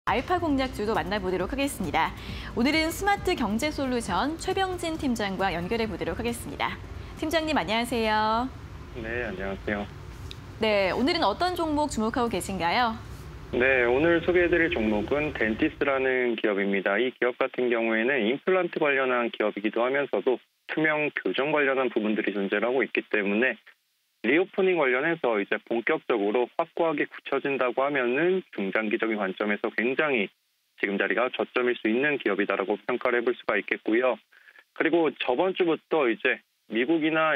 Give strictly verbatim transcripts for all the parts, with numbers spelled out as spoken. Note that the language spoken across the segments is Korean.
알파 공략주도 만나보도록 하겠습니다. 오늘은 스마트 경제 솔루션 최병진 팀장과 연결해 보도록 하겠습니다. 팀장님 안녕하세요. 네, 안녕하세요. 네, 오늘은 어떤 종목 주목하고 계신가요? 네, 오늘 소개해드릴 종목은 덴티스라는 기업입니다. 이 기업 같은 경우에는 임플란트 관련한 기업이기도 하면서도 투명 교정 관련한 부분들이 존재하고 있기 때문에 리오프닝 관련해서 이제 본격적으로 확고하게 굳혀진다고 하면은 중장기적인 관점에서 굉장히 지금 자리가 저점일 수 있는 기업이다라고 평가를 해볼 수가 있겠고요. 그리고 저번 주부터 이제 미국이나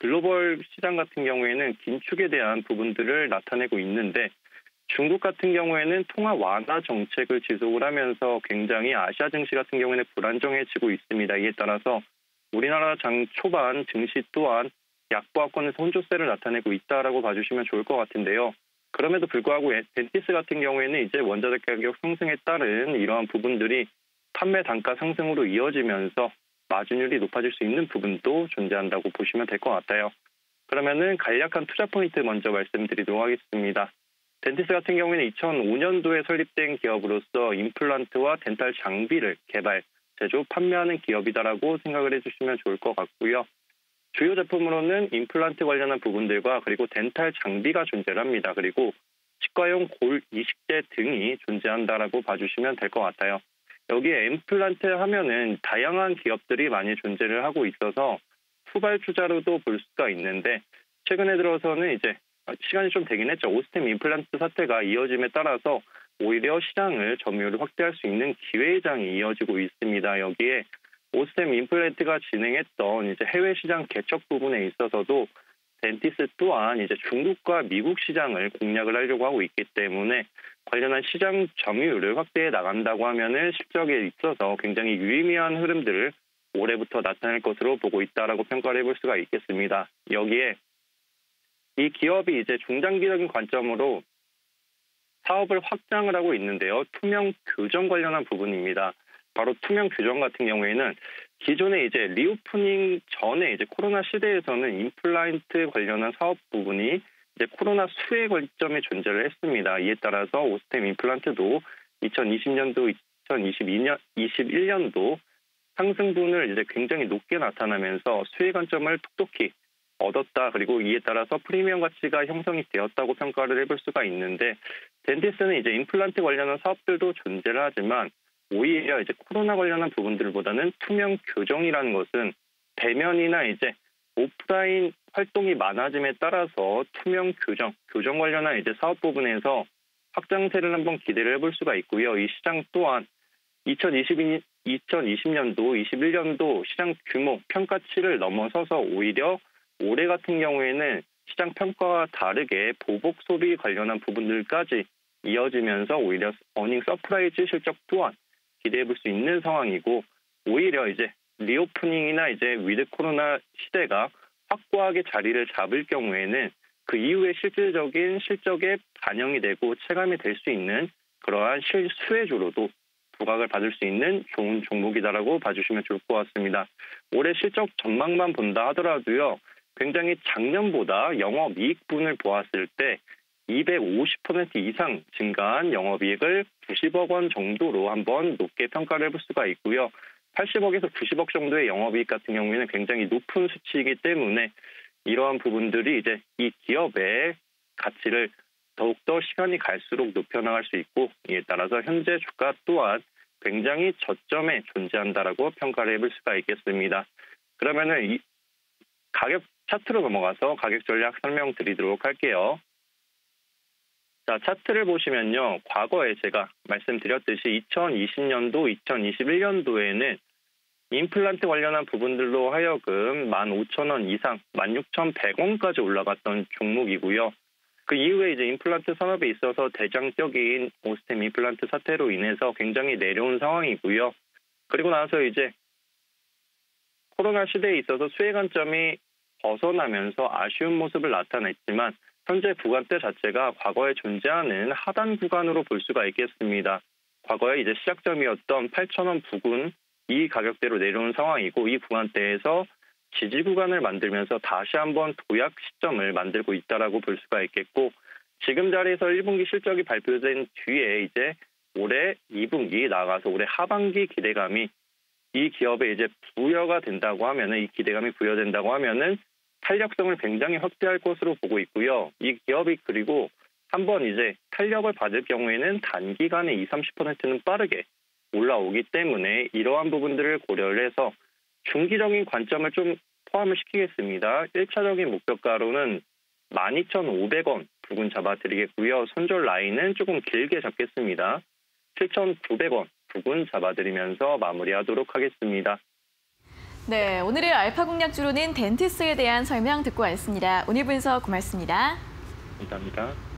글로벌 시장 같은 경우에는 긴축에 대한 부분들을 나타내고 있는데 중국 같은 경우에는 통화 완화 정책을 지속을 하면서 굉장히 아시아 증시 같은 경우에는 불안정해지고 있습니다. 이에 따라서 우리나라 장 초반 증시 또한 약보합권에서 혼조세를 나타내고 있다라고 봐주시면 좋을 것 같은데요. 그럼에도 불구하고 덴티스 같은 경우에는 이제 원자재 가격 상승에 따른 이러한 부분들이 판매 단가 상승으로 이어지면서 마진율이 높아질 수 있는 부분도 존재한다고 보시면 될 것 같아요. 그러면은 간략한 투자 포인트 먼저 말씀드리도록 하겠습니다. 덴티스 같은 경우에는 이천오 년도에 설립된 기업으로서 임플란트와 덴탈 장비를 개발, 제조, 판매하는 기업이다라고 생각을 해주시면 좋을 것 같고요. 주요 제품으로는 임플란트 관련한 부분들과 그리고 덴탈 장비가 존재를 합니다. 그리고 치과용 골 이식제 등이 존재한다라고 봐주시면 될 것 같아요. 여기에 임플란트 하면은 다양한 기업들이 많이 존재를 하고 있어서 후발 투자로도 볼 수가 있는데 최근에 들어서는 이제 시간이 좀 되긴 했죠. 오스템 임플란트 사태가 이어짐에 따라서 오히려 시장을 점유율을 확대할 수 있는 기회장이 이어지고 있습니다. 여기에 오스템 임플란트가 진행했던 이제 해외 시장 개척 부분에 있어서도 덴티스 또한 이제 중국과 미국 시장을 공략을 하려고 하고 있기 때문에 관련한 시장 점유율을 확대해 나간다고 하면은 실적에 있어서 굉장히 유의미한 흐름들을 올해부터 나타낼 것으로 보고 있다라고 평가를 해볼 수가 있겠습니다. 여기에 이 기업이 이제 중장기적인 관점으로 사업을 확장을 하고 있는데요. 투명 교정 관련한 부분입니다. 바로 투명 교정 같은 경우에는 기존에 이제 리오프닝 전에 이제 코로나 시대에서는 임플란트 관련한 사업 부분이 이제 코로나 수혜 관점에 존재를 했습니다. 이에 따라서 오스템 임플란트도 이천이십 년도, 이천이십이 년, 이십일 년도 상승분을 이제 굉장히 높게 나타나면서 수혜 관점을 톡톡히 얻었다. 그리고 이에 따라서 프리미엄 가치가 형성이 되었다고 평가를 해볼 수가 있는데 덴티스는 이제 임플란트 관련한 사업들도 존재를 하지만 오히려 이제 코로나 관련한 부분들보다는 투명 교정이라는 것은 대면이나 이제 오프라인 활동이 많아짐에 따라서 투명 교정, 교정 관련한 이제 사업 부분에서 확장세를 한번 기대를 해볼 수가 있고요. 이 시장 또한 이천이십이, 이천이십 년도, 이십일 년도 시장 규모 평가치를 넘어서서 오히려 올해 같은 경우에는 시장 평가와 다르게 보복 소비 관련한 부분들까지 이어지면서 오히려 어닝 서프라이즈 실적 또한 기대해 볼 수 있는 상황이고 오히려 이제 리오프닝이나 이제 위드 코로나 시대가 확고하게 자리를 잡을 경우에는 그 이후에 실질적인 실적에 반영이 되고 체감이 될 수 있는 그러한 실수혜주로도 부각을 받을 수 있는 좋은 종목이다라고 봐주시면 좋을 것 같습니다. 올해 실적 전망만 본다 하더라도요. 굉장히 작년보다 영업이익분을 보았을 때 이백오십 퍼센트 이상 증가한 영업이익을 구십억 원 정도로 한번 높게 평가를 해볼 수가 있고요. 팔십억에서 구십억 정도의 영업이익 같은 경우에는 굉장히 높은 수치이기 때문에 이러한 부분들이 이제 이 기업의 가치를 더욱더 시간이 갈수록 높여나갈 수 있고 이에 따라서 현재 주가 또한 굉장히 저점에 존재한다라고 평가를 해볼 수가 있겠습니다. 그러면은 이 가격 차트로 넘어가서 가격 전략 설명드리도록 할게요. 자, 차트를 보시면요. 과거에 제가 말씀드렸듯이 이천이십 년도, 이천이십일 년도에는 임플란트 관련한 부분들로 하여금 만 오천 원 이상, 만 육천백 원까지 올라갔던 종목이고요. 그 이후에 이제 임플란트 산업에 있어서 대장적인 오스템 임플란트 사태로 인해서 굉장히 내려온 상황이고요. 그리고 나서 이제 코로나 시대에 있어서 수혜 관점이 벗어나면서 아쉬운 모습을 나타냈지만 현재 구간대 자체가 과거에 존재하는 하단 구간으로 볼 수가 있겠습니다. 과거에 이제 시작점이었던 팔천 원 부근 이 가격대로 내려온 상황이고 이 구간대에서 지지 구간을 만들면서 다시 한번 도약 시점을 만들고 있다라고 볼 수가 있겠고 지금 자리에서 일 분기 실적이 발표된 뒤에 이제 올해 이 분기 나아가서 올해 하반기 기대감이 이 기업에 이제 부여가 된다고 하면은 이 기대감이 부여된다고 하면은 탄력성을 굉장히 확대할 것으로 보고 있고요. 이 기업이 그리고 한번 이제 탄력을 받을 경우에는 단기간에 이십, 삼십 퍼센트는 빠르게 올라오기 때문에 이러한 부분들을 고려를 해서 중기적인 관점을 좀 포함을 시키겠습니다. 일 차적인 목표가로는 만 이천오백 원 부근 잡아드리겠고요. 손절 라인은 조금 길게 잡겠습니다. 칠천구백 원 부근 잡아드리면서 마무리하도록 하겠습니다. 네, 오늘의 알파 공략주로는 덴티스에 대한 설명 듣고 왔습니다. 오늘 분석 고맙습니다. 감사합니다.